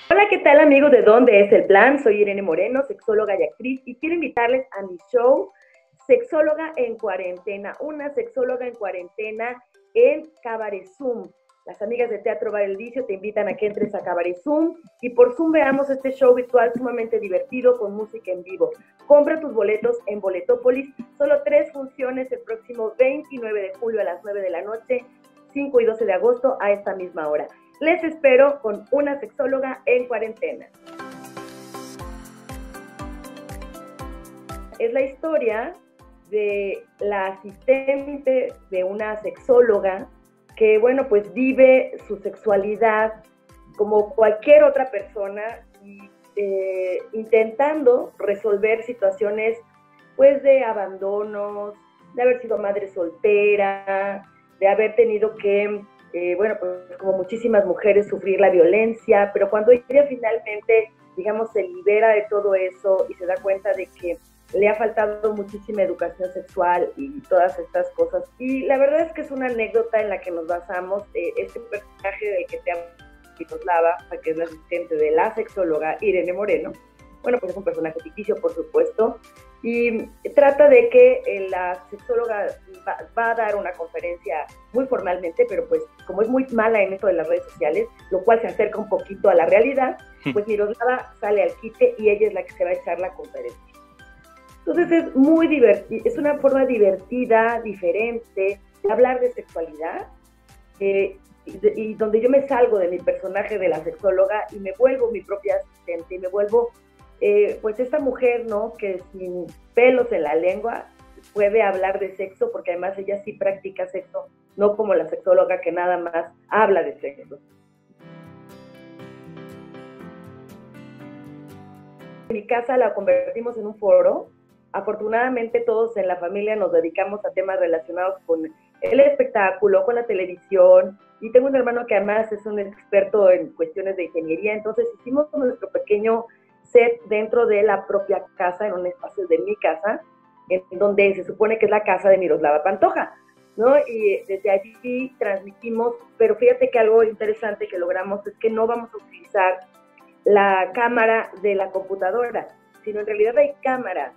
Hola, ¿qué tal amigos de ¿Dónde es el plan? Soy Irene Moreno, sexóloga y actriz, y quiero invitarles a mi show Sexóloga en Cuarentena, una sexóloga en cuarentena en Cabaret Zoom. Las amigas de Teatro Bar El Vicio te invitan a que entres a Cabaret Zoom y por Zoom veamos este show virtual sumamente divertido con música en vivo. Compra tus boletos en Boletópolis, solo 3 funciones el próximo 29 de julio a las 9 de la noche, 5 y 12 de agosto a esta misma hora. Les espero con una sexóloga en cuarentena. Es la historia de la asistente de una sexóloga que, bueno, pues vive su sexualidad como cualquier otra persona y intentando resolver situaciones, pues, de abandonos, de haber sido madre soltera, de haber tenido que bueno, pues como muchísimas mujeres, sufrir la violencia, pero cuando ella finalmente, digamos, se libera de todo eso y se da cuenta de que le ha faltado muchísima educación sexual y todas estas cosas. Y la verdad es que es una anécdota en la que nos basamos. Este personaje del que te hablo, Miroslava, que es la asistente de la sexóloga Irene Moreno, bueno, pues es un personaje ficticio, por supuesto, y trata de que la sexóloga va a dar una conferencia muy formalmente, pero pues como es muy mala en esto de las redes sociales, lo cual se acerca un poquito a la realidad, pues Miroslava sale al quite y ella es la que se va a echar la conferencia. Entonces es muy divertido, es una forma divertida, diferente, de hablar de sexualidad, y donde yo me salgo de mi personaje de la sexóloga y me vuelvo mi propia asistente y me vuelvo pues esta mujer, ¿no? Que sin pelos en la lengua puede hablar de sexo, porque además ella sí practica sexo, no como la sexóloga que nada más habla de sexo. Mi casa la convertimos en un foro. Afortunadamente todos en la familia nos dedicamos a temas relacionados con el espectáculo, con la televisión, y tengo un hermano que además es un experto en cuestiones de ingeniería, entonces hicimos nuestro pequeño set dentro de la propia casa, en un espacio de mi casa, en donde se supone que es la casa de Miroslava Pantoja, ¿no? Y desde allí transmitimos, pero fíjate que algo interesante que logramos es que no vamos a utilizar la cámara de la computadora, sino en realidad hay cámaras,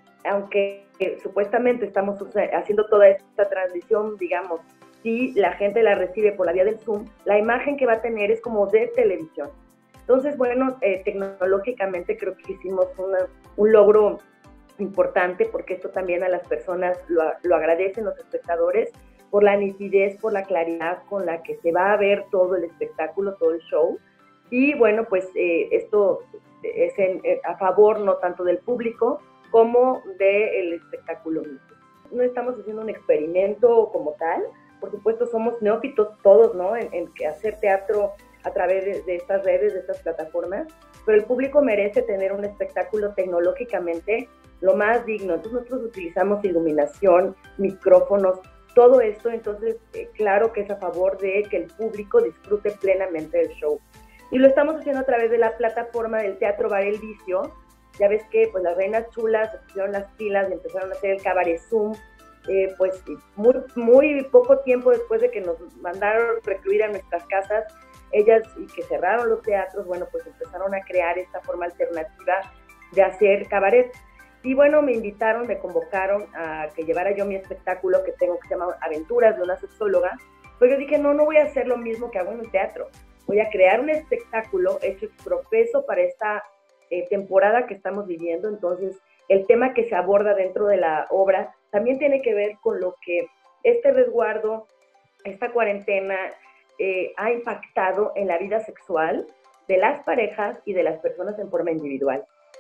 aunque supuestamente estamos haciendo toda esta transmisión, digamos, si la gente la recibe por la vía del Zoom, la imagen que va a tener es como de televisión. Entonces, bueno, tecnológicamente creo que hicimos un logro importante, porque esto también a las personas lo agradecen, los espectadores, por la nitidez, por la claridad con la que se va a ver todo el espectáculo, todo el show. Y bueno, pues esto es a favor no tanto del público como del espectáculo mismo. No estamos haciendo un experimento como tal, por supuesto somos neófitos todos, ¿no? En hacer teatro a través de estas redes, de estas plataformas, pero el público merece tener un espectáculo tecnológicamente lo más digno. Entonces nosotros utilizamos iluminación, micrófonos, todo esto, entonces claro que es a favor de que el público disfrute plenamente del show. Y lo estamos haciendo a través de la plataforma del Teatro Bar El Vicio. Ya ves que pues las reinas chulas se pusieron las pilas y empezaron a hacer el Cabaret Zoom, pues muy poco tiempo después de que nos mandaron recluir a nuestras casas, ellas, y que cerraron los teatros, bueno, pues empezaron a crear esta forma alternativa de hacer cabaret. Y bueno, me invitaron, me convocaron a que llevara yo mi espectáculo que tengo, que se llama Aventuras de una sexóloga, pero yo dije, no voy a hacer lo mismo que hago en el teatro, voy a crear un espectáculo hecho exprofeso para esta temporada que estamos viviendo. Entonces el tema que se aborda dentro de la obra también tiene que ver con lo que este resguardo, esta cuarentena ha impactado en la vida sexual de las parejas y de las personas en forma individual.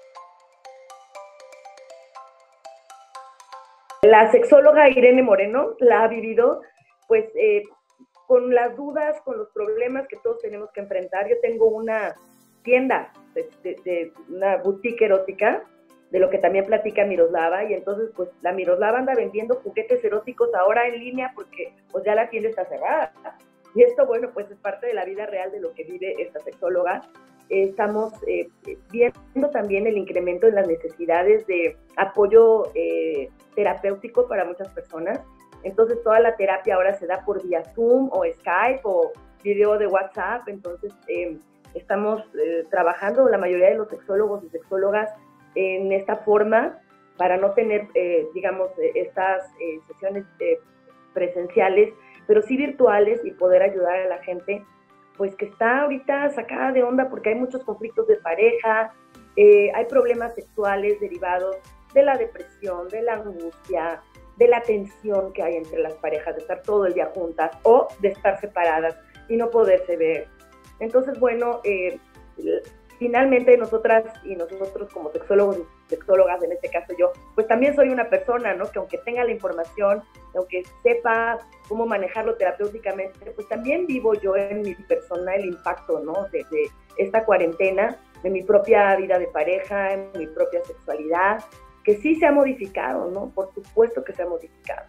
La sexóloga Irene Moreno la ha vivido pues con las dudas, con los problemas que todos tenemos que enfrentar. Yo tengo una tienda de una boutique erótica, de lo que también platica Miroslava, y entonces pues la Miroslava anda vendiendo juguetes eróticos ahora en línea porque pues ya la tienda está cerrada. Y esto, bueno, pues es parte de la vida real de lo que vive esta sexóloga. Estamos viendo también el incremento en las necesidades de apoyo terapéutico para muchas personas. Entonces toda la terapia ahora se da por vía Zoom o Skype o video de WhatsApp. Entonces estamos trabajando, la mayoría de los sexólogos y sexólogas, en esta forma, para no tener, digamos, estas sesiones presenciales, pero sí virtuales, y poder ayudar a la gente, pues que está ahorita sacada de onda porque hay muchos conflictos de pareja, hay problemas sexuales derivados de la depresión, de la angustia, de la tensión que hay entre las parejas, de estar todo el día juntas o de estar separadas y no poderse ver. Entonces, bueno, finalmente nosotras y nosotros como sexólogos y sexólogas, en este caso yo, pues también soy una persona, ¿no? Que aunque tenga la información, aunque sepa cómo manejarlo terapéuticamente, pues también vivo yo en mi persona el impacto, ¿no? De esta cuarentena, de mi propia vida de pareja, en mi propia sexualidad, que sí se ha modificado, ¿no? Por supuesto que se ha modificado.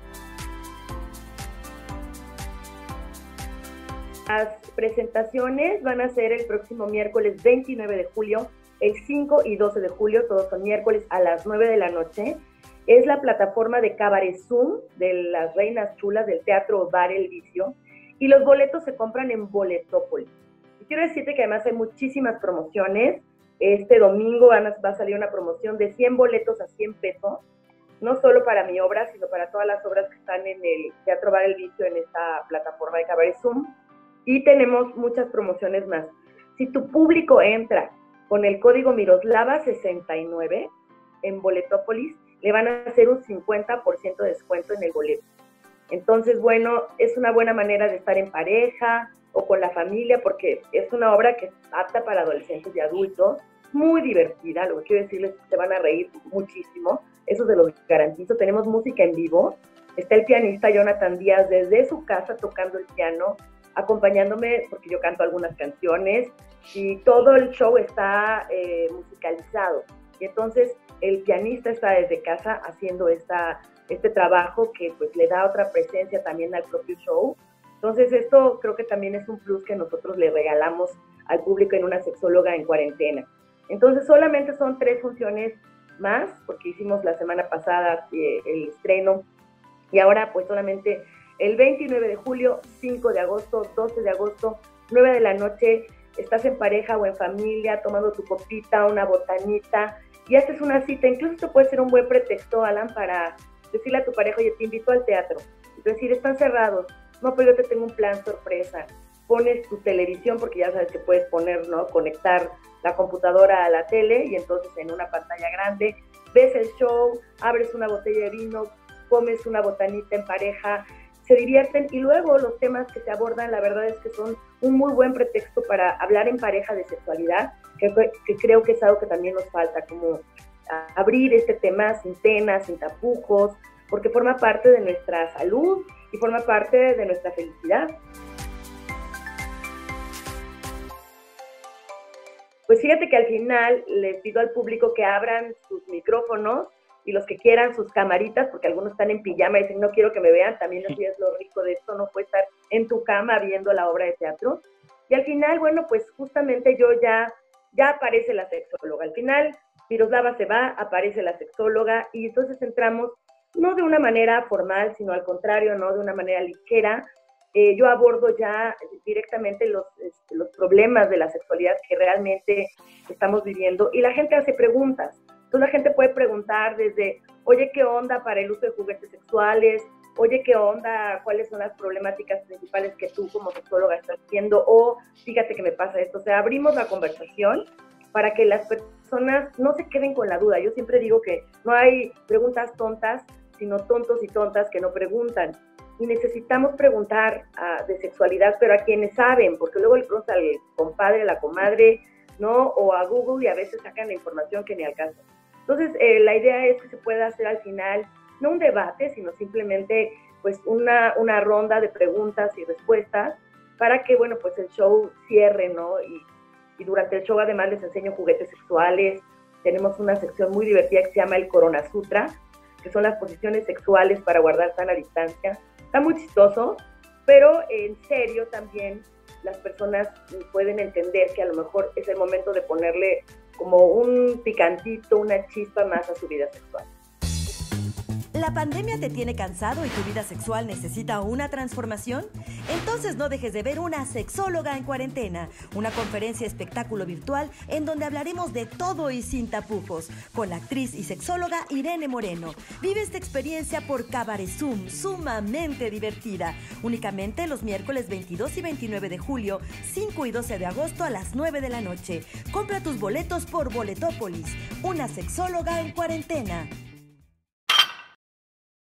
Las presentaciones van a ser el próximo miércoles 29 de julio, el 5 y 12 de julio, todos son miércoles a las 9 de la noche. Es la plataforma de Cabaret Zoom, de las reinas chulas del Teatro Bar El Vicio, y los boletos se compran en Boletópolis. Y quiero decirte que además hay muchísimas promociones. Este domingo va a salir una promoción de 100 boletos a 100 pesos, no solo para mi obra, sino para todas las obras que están en el Teatro Bar El Vicio, en esta plataforma de Cabaret Zoom. Y tenemos muchas promociones más. Si tu público entra con el código Miroslava69 en Boletópolis, le van a hacer un 50% de descuento en el boleto. Entonces, bueno, es una buena manera de estar en pareja o con la familia, porque es una obra que es apta para adolescentes y adultos, muy divertida. Lo que quiero decirles es que se van a reír muchísimo, eso se lo garantizo. Tenemos música en vivo, está el pianista Jonathan Díaz desde su casa tocando el piano, acompañándome, porque yo canto algunas canciones, y todo el show está musicalizado. Y entonces el pianista está desde casa haciendo este trabajo que pues le da otra presencia también al propio show. Entonces esto creo que también es un plus que nosotros le regalamos al público en Una Sexóloga en Cuarentena. Entonces solamente son 3 funciones más, porque hicimos la semana pasada el estreno, y ahora pues solamente el 29 de julio, 5 de agosto, 12 de agosto, 9 de la noche, estás en pareja o en familia, tomando tu copita, una botanita, y haces una cita. Incluso esto puede ser un buen pretexto, Alan, para decirle a tu pareja: oye, te invito al teatro. Es decir, están cerrados. No, pero yo te tengo un plan sorpresa. Pones tu televisión, porque ya sabes que puedes poner, ¿no? Conectar la computadora a la tele, y entonces en una pantalla grande ves el show, abres una botella de vino, comes una botanita en pareja, se divierten, y luego los temas que se abordan, la verdad es que son un muy buen pretexto para hablar en pareja de sexualidad, que creo que es algo que también nos falta, como abrir este tema sin penas, sin tapujos, porque forma parte de nuestra salud y forma parte de nuestra felicidad. Pues fíjate que al final les pido al público que abran sus micrófonos, y los que quieran sus camaritas, porque algunos están en pijama y dicen: no quiero que me vean. También así es lo rico de esto, no puede estar en tu cama viendo la obra de teatro. Y al final, bueno, pues justamente ya aparece la sexóloga. Al final, Miroslava se va, aparece la sexóloga, y entonces entramos no de una manera formal, sino al contrario, no de una manera ligera. Yo abordo ya directamente los problemas de la sexualidad que realmente estamos viviendo, y la gente hace preguntas. Entonces la gente puede preguntar desde: oye, ¿qué onda para el uso de juguetes sexuales? Oye, ¿qué onda? ¿Cuáles son las problemáticas principales que tú como sexóloga estás viendo? O fíjate que me pasa esto. O sea, abrimos la conversación para que las personas no se queden con la duda. Yo siempre digo que no hay preguntas tontas, sino tontos y tontas que no preguntan. Y necesitamos preguntar de sexualidad, pero a quienes saben, porque luego le preguntan al compadre, a la comadre, ¿no? O a Google, y a veces sacan la información que ni al caso. Entonces, la idea es que se pueda hacer al final, no un debate, sino simplemente pues una ronda de preguntas y respuestas para que, bueno, pues el show cierre, ¿no? Y durante el show además les enseño juguetes sexuales. Tenemos una sección muy divertida que se llama el Corona Sutra, que son las posiciones sexuales para guardar sana distancia. Está muy chistoso, pero en serio también las personas pueden entender que a lo mejor es el momento de ponerle como un picantito, una chispa más a su vida sexual. ¿La pandemia te tiene cansado y tu vida sexual necesita una transformación? Entonces no dejes de ver Una Sexóloga en Cuarentena, una conferencia espectáculo virtual en donde hablaremos de todo y sin tapujos, con la actriz y sexóloga Irene Moreno. Vive esta experiencia por Cabaret Zoom, sumamente divertida, únicamente los miércoles 22 y 29 de julio, 5 y 12 de agosto a las 9 de la noche. Compra tus boletos por Boletópolis. Una Sexóloga en Cuarentena.